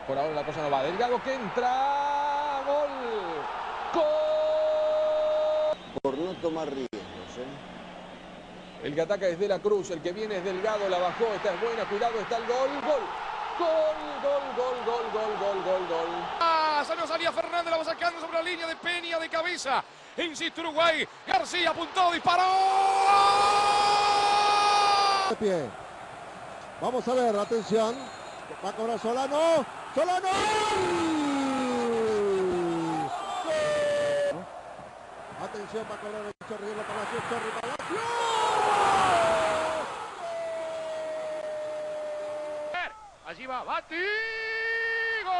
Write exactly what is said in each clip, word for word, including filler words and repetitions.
Por ahora la cosa no va. Delgado que entra. Gol. Gol. Por no tomar riesgos, ¿eh? El que ataca es De la Cruz. El que viene es Delgado. La bajó. Esta es buena. Cuidado. Está el gol. Gol. Gol, gol, gol, gol, gol, gol, gol, gol. Ah, salió, salía Fernández, la va sacando sobre la línea de Peña de cabeza. Insiste Uruguay. García apuntó, disparó. De pie. Vamos a ver, atención. Va a cobrar Solano. ¡Solano! ¡Gol! Atención, va a cobrar el Chorri, la Palacio, Chorri, Palacio. Allí va, Bati. ¡Gol!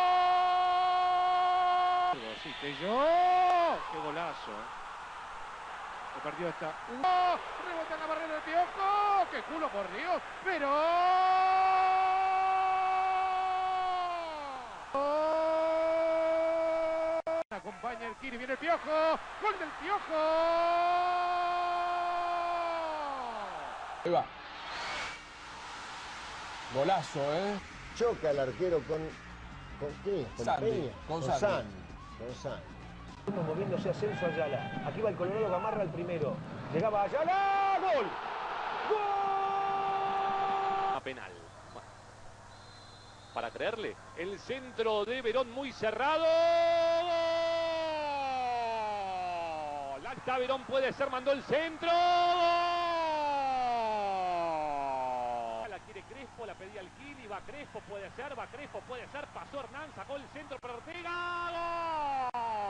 Asiste yo. ¡Qué golazo! El partido está. ¡Oh! Rebota en la barrera del Piojo. ¡Qué culo, por Dios! ¡Pero! Acompaña el Kiri, viene el Piojo. ¡Gol del Piojo! Ahí va. Golazo, ¿eh? Choca el arquero con... ¿Con qué? ¿Con Sandy, Peña? con Con Sandy. Sandy. Con Sandy. Moviéndose a Celso Ayala. Aquí va el Colorado Gamarra el primero. Llegaba Ayala. ¡Gol! ¡Gol! A penal. Bueno, para creerle, el centro de Verón muy cerrado. La está Verón, puede ser, mandó el centro. La quiere Crespo, la pedía el Kili, va Crespo, puede ser, va Crespo, puede ser, pasó Hernán, sacó el centro para Ortega.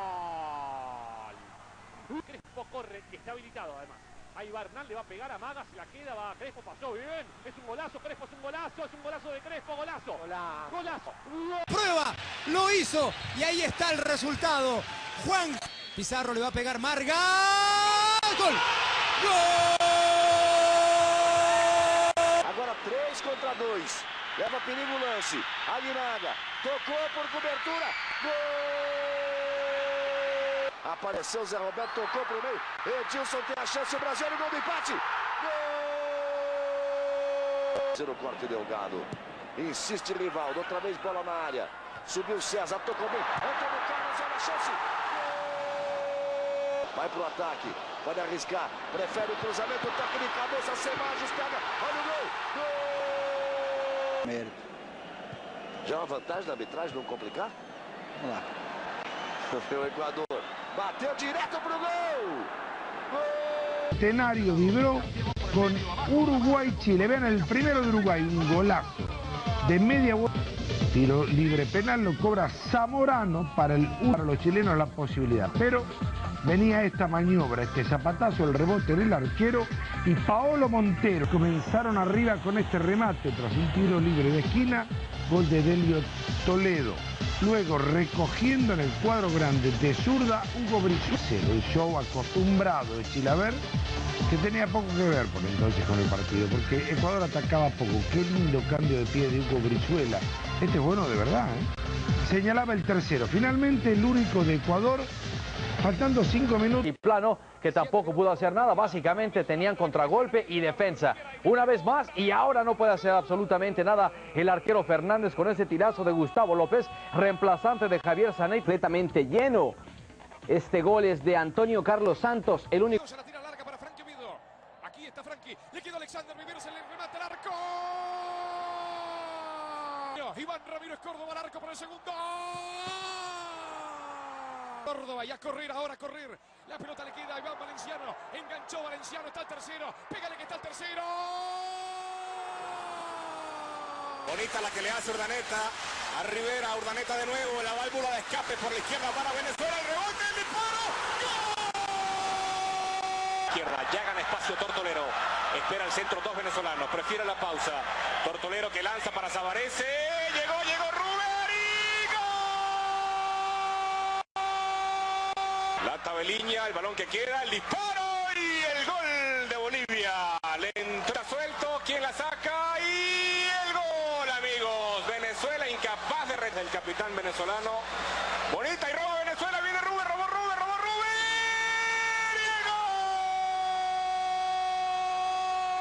¡Gol! Crespo corre, que está habilitado además. Ahí va Hernán, le va a pegar a Maga, se la queda, va Crespo, pasó bien. Es un golazo, Crespo es un golazo, es un golazo de Crespo, golazo. Golazo. Golazo. Prueba, lo hizo y ahí está el resultado. Juan Pizarro le va a pegar Marga. ¡Gol! ¡Gol! Agora três contra dois. Leva perigo o lance. Aguinaga tocou por cobertura. Gol! Apareceu Zé Roberto, tocou para o meio. Edilson tem a chance, o Brasil no gol do empate. Gol! Zero corte Delgado. Insiste Rivaldo, outra vez bola na área. Subiu César, tocou bem. Antônio Carlos, olha a chance. Gol! Vai pro ataque, pode arriscar. Prefere o cruzamento, toque de cabeça, Semagens pega. Olha o gol. Gol! Mérito. Já é uma vantagem da arbitragem não complicar? Vamos lá. O Equador bateu direto pro gol. Gol! Centenario vibró con Uruguay-Chile. Vean el primero de Uruguay, un golazo de media vuelta. Tiro libre penal lo cobra Zamorano para, el, para los chilenos la posibilidad. Pero venía esta maniobra, este zapatazo, el rebote del arquero y Paolo Montero. Comenzaron arriba con este remate tras un tiro libre de esquina, gol de Delio Toledo. Luego recogiendo en el cuadro grande de zurda Hugo Brizuela, el show acostumbrado de Chilaver, que tenía poco que ver por entonces con el partido, porque Ecuador atacaba poco. Qué lindo cambio de pie de Hugo Brizuela. Este es bueno de verdad, ¿eh? Señalaba el tercero. Finalmente el único de Ecuador, faltando cinco minutos. Y Plano, que tampoco pudo hacer nada, básicamente tenían contragolpe y defensa. Una vez más, y ahora no puede hacer absolutamente nada el arquero Fernández con ese tirazo de Gustavo López, reemplazante de Javier Sané, completamente lleno. Este gol es de Antonio Carlos Santos, el único... Se la tira larga para Frankie Vido. Aquí está Frankie, le quedó Alexander Viveros, se le remata el arco. Iván Ramírez Córdoba al arco por el segundo. Córdoba, y a correr ahora, a correr. La pelota le queda a Iván Valenciano. Enganchó Valenciano, está el tercero. Pégale que está el tercero. Bonita la que le hace Urdaneta. A Rivera, Urdaneta de nuevo. La válvula de escape por la izquierda para Venezuela. El rebote, el disparo. ¡Gol! Izquierda, ya gana espacio Tortolero. Espera el centro, dos venezolanos. Prefiere la pausa. Tortolero que lanza para Savarese. Llegó, llegó Rubén. ¡Y gol! La tabeliña, el balón que queda, el disparo y el gol de Bolivia. Le entra suelto, ¿quién la saca? Y el gol, amigos. Venezuela incapaz de red. El capitán venezolano. Bonita y roba Venezuela. Viene Rubén, robó Rubén, robó Rubén. Y el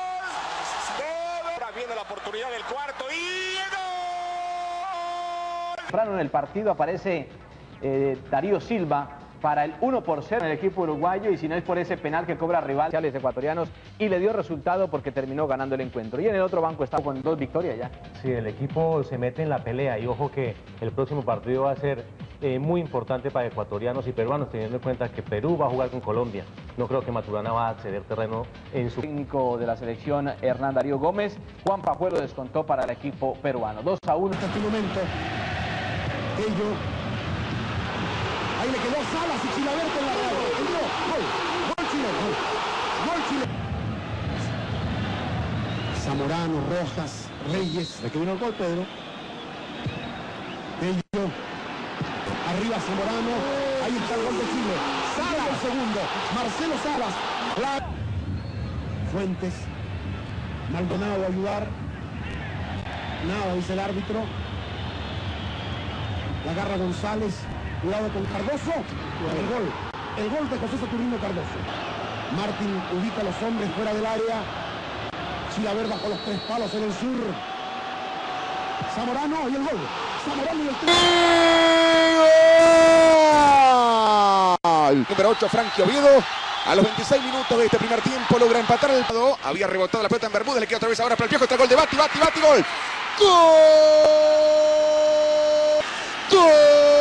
gol. Ahora viene la oportunidad del cuarto y el gol. En el partido aparece eh, Darío Silva para el uno por cero en el equipo uruguayo, y si no es por ese penal que cobra rival los ecuatorianos, y le dio resultado porque terminó ganando el encuentro. Y en el otro banco está con dos victorias ya. Sí, el equipo se mete en la pelea, y ojo que el próximo partido va a ser eh, muy importante para ecuatorianos y peruanos, teniendo en cuenta que Perú va a jugar con Colombia. No creo que Maturana va a ceder terreno en su... Técnico de la selección, Hernán Darío Gómez. Juan Pajuelo descontó para el equipo peruano. dos a uno. En este momento, ello. Ahí le quedó Salas y Chilavert en la red. Gol, gol, gol chileno, gol, gol chileno. Zamorano, Rojas, Reyes, de que vino el gol, Pedro. Ello, arriba Zamorano, ahí está el gol de Chile. Salas el segundo, Marcelo Salas. La... Fuentes, Maldonado a ayudar. Nada, dice el árbitro. La agarra González. Cuidado con Cardoso. El gol. El gol de José Saturnino Cardoso. Martín ubica a los hombres fuera del área. Chilavert bajo los tres palos en el sur. Zamorano y el gol. Zamorano y el tres. ¡Gol! Número ocho, Frankie Oviedo. A los veintiséis minutos de este primer tiempo logra empatar el... Había rebotado la pelota en Bermúdez. Le queda otra vez ahora para el Piojo. Está el gol de Bati, Bati, Bati, gol. ¡Gol! ¡Gol!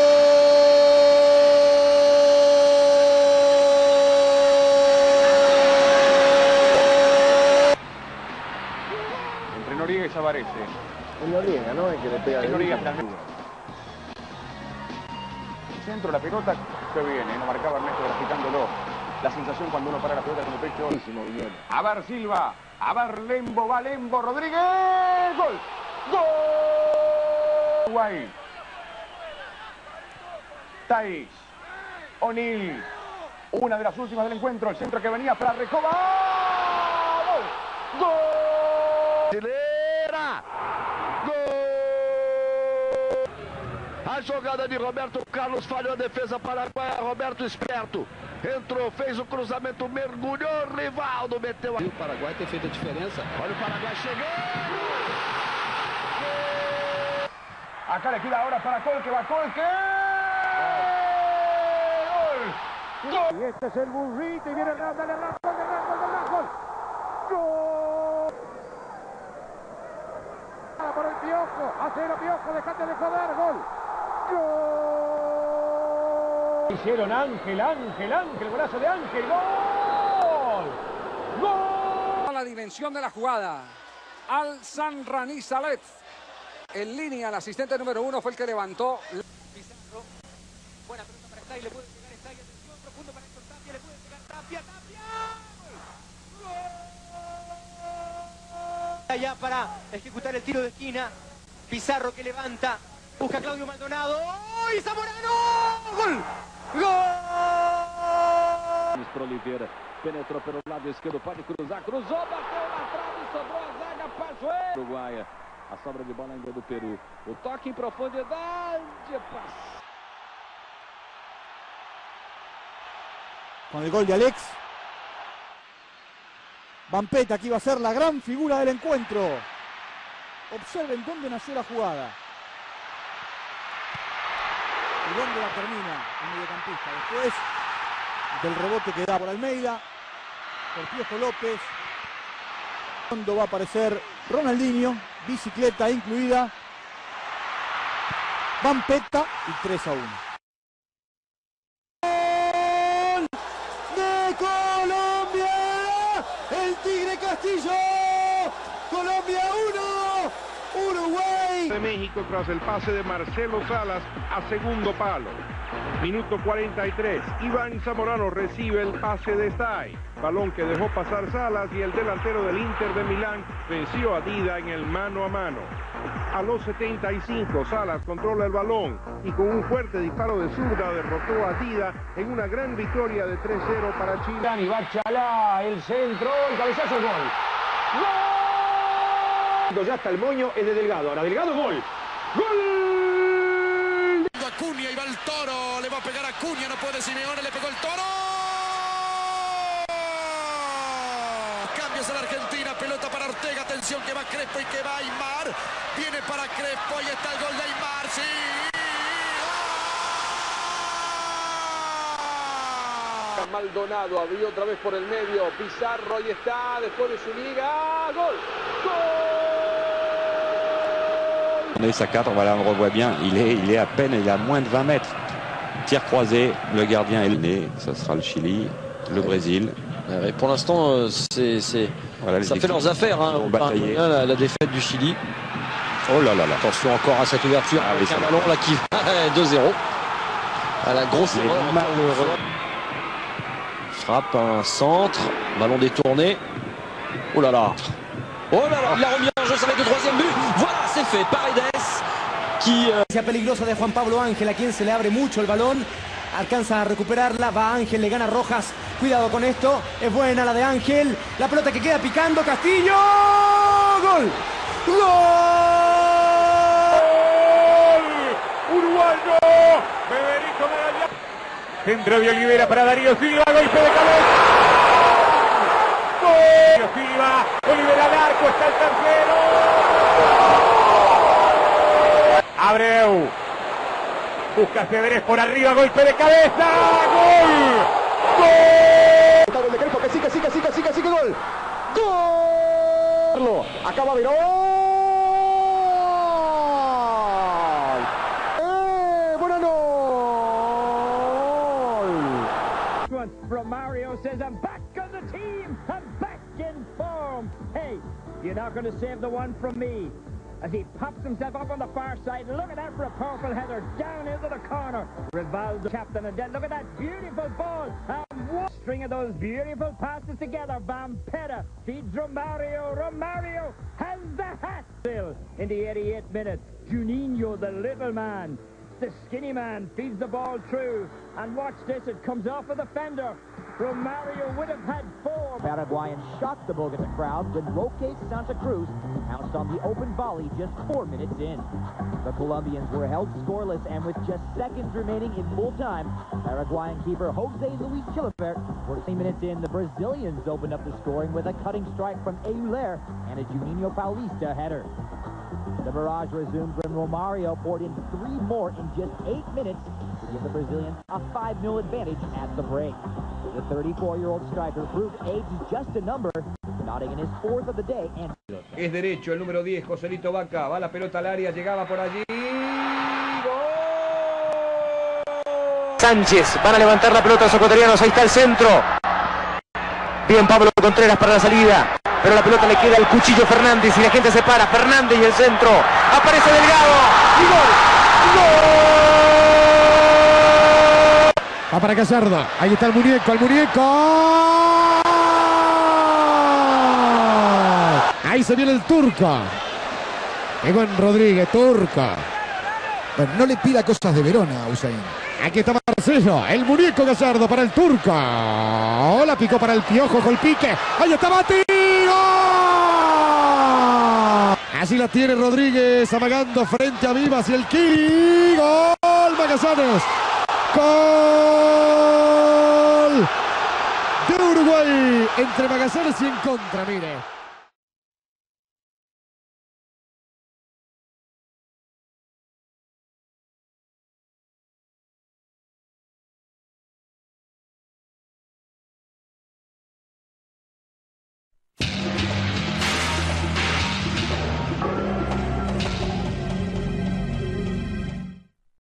Noriega y Savarese. El Noriega, ¿no? El que le pega. El Noriega también. Centro, la pelota que viene, no marcaba Ernesto grafitándolo. La sensación cuando uno para la pelota con el pecho. A ver Silva, a ver Lembo, va Lembo, Rodríguez, gol, gol. Uruguay. Thais, O'Neill, una de las últimas del encuentro, el centro que venía para Recoba. Gol, gol. Brasileira! Gol! A jogada de Roberto Carlos falhou a defesa paraguaia. Roberto esperto. Entrou, fez o cruzamento, mergulhou. Rivaldo meteu a... E o Paraguai tem feito a diferença. Olha o Paraguai chegando. Acá le queda ahora para Colque, va Colque. Gol. Gol. Y este es el burrito y viene Hernán, dale Hernán, gol, Hernán, gol, Hernán, gol. Gol. Por el Piojo, a cero Piojo, dejate de joder, gol. Gol. Hicieron Ángel, Ángel, Ángel, golazo de Ángel, gol. Gol. La dimensión de la jugada. Al Sanrani Salet. En línea, el asistente número uno fue el que levantó. Pizarro. Buena pelota para Stay, le puede pegar Stay. Atención, profundo para Héctor Tapia, le puede pegar Tapia, Tapia. Gol. Ya para ejecutar el tiro de esquina. Pizarro que levanta. Busca a Claudio Maldonado. ¡Oh! ¡Y Zamorano! ¡Gol! ¡Gol! Para Oliveira. Penetrou pelo lado esquerdo, pode cruzar. Cruzou, bateu na trave, sobrou a zaga, Pajuelo. Uruguaia. A sobra de bola ainda do Peru. O toque em profundidade. Passe. Con el gol de Alex. Vampeta, que iba a ser la gran figura del encuentro. Observen dónde nació la jugada. Y dónde la termina el mediocampista. Después del rebote que da por Almeida, por Piojo López. Cuando va a aparecer Ronaldinho, bicicleta incluida. Vampeta y tres a uno. ¡Gol de Colombia! El Tigre Castillo. Colombia uno, Uruguay. De México tras el pase de Marcelo Salas a segundo palo. Minuto cuarenta y tres. Iván Zamorano recibe el pase de Stay. Balón que dejó pasar Salas y el delantero del Inter de Milán venció a Dida en el mano a mano. A los setenta y cinco, Salas controla el balón y con un fuerte disparo de zurda derrotó a Dida en una gran victoria de tres cero para Chile. Dani Bachalá, el centro, el cabezazo, el gol. ¡Gol! Ya está el moño, es de Delgado. Ahora Delgado, gol. ¡Gol! Acuña y va el Toro, le va a pegar a Acuña, no puede Simeone, le pegó el Toro. Cambios a la Argentina, pelota para Ortega, atención que va Crespo y que va Aymar. Viene para Crespo y está el gol de Aymar, sí. Maldonado, abrió otra vez por el medio. Pizarro, ahí está, después de su liga. ¡Gol! ¡Gol! Et sa cadre, voilà, on revoit bien, il est, il est à peine, il est à moins de vingt mètres. Tir croisé, le gardien est né, ça sera le Chili, le Brésil. Et pour l'instant, c'est, voilà, ça fait leurs affaires, hein, enfin, la, la défaite du Chili. Oh là là là. Attention encore à cette ouverture, ah, avec un ballon là qui va deux zéro. À la grosse erreur. Frappe, un centre, ballon détourné. Oh là là. Oh là là, il a remis en jeu, ça va être le troisième but. Voilà, c'est fait. Paredes qui... Uh... peligrosa de Juan Pablo Ángel, a quien se le abre mucho el balón. Alcanza a recuperarla, va Ángel, le gana Rojas. Cuidado con esto, es buena la de Ángel. La pelota que queda picando, Castillo. ¡Gol! ¡Gol! ¡Uruguayo! Federico Medalla. Centro de Olivera para Darío Silva, golpe de cabeza. ¡Gol! Darío Silva, Olivera al arco, está el tercero. Abreu. Busca Cedrés por arriba, golpe de cabeza. ¡Gol! ¡Gol! Gol de Crespo, que sí, que sí, que sí, que sí, que sí, que gol. ¡Gol! Acaba Verón. ¡Eh! ¡Buena no! Romario says, I'm back on the team. I'm back in form. Hey, you're not going to save the one from me. As he pops himself up on the far side. Look at that for a powerful header down into the corner. Rivaldo, captain, and then look at that beautiful ball. And one string of those beautiful passes together. Vampeta feeds Romario. Romario has the hat. Still in the eighty-eighth minute, Juninho, the little man, the skinny man, feeds the ball through. And watch this, it comes off of the fender. Romario would have had four. Paraguayan shocked the Bogota crowd when Roque Santa Cruz pounced on the open volley just four minutes in. The Colombians were held scoreless, and with just seconds remaining in full time, Paraguayan keeper Jose Luis Chilabert, fourteen minutes in, the Brazilians opened up the scoring with a cutting strike from Euler and a Juninho Paulista header. The barrage resumed when Romario poured in three more in just eight minutes to give the Brazilians a five nil advantage at the break. The thirty-four-year-old striker proved age is just a number, nodding in his fourth of the day. And es derecho el número diez, Joselito Vaca, va la pelota al área, llegaba por allí. Sánchez, van a levantar la pelota los ecuatorianos, ahí está el centro. Bien Pablo Contreras para la salida, pero la pelota le queda al Cuchillo Fernández y la gente se para. Fernández y el centro, aparece Delgado y gol, gol. Va para Gallardo, ahí está el muñeco, el muñeco. Ahí se viene el turco. Qué buen Rodríguez, turco. Bueno, no le pida cosas de Verona, Usain. Aquí está Marcelo, el muñeco Gallardo para el turco. La picó para el Piojo con el pique. Ahí está Mati. Así la tiene Rodríguez amagando frente a Vivas y el Kiri. Gol Magallanes. Gol de Uruguay entre Magallanes y en contra, mire.